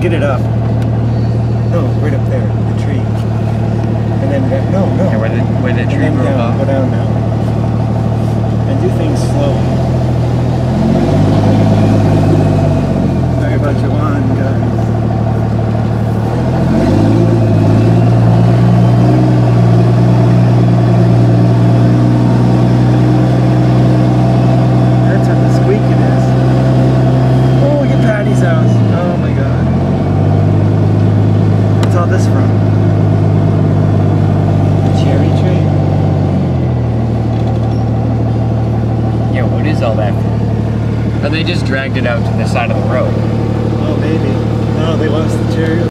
get it up. No, right up there, the tree. And then, no. Yeah, where the tree broke down, off. go down now. And do things slowly. Sorry about your lawn, guys. This from? The cherry tree? Yeah, what is all that for? Or they just dragged it out to the side of the road? Oh, maybe. No, they lost the cherry.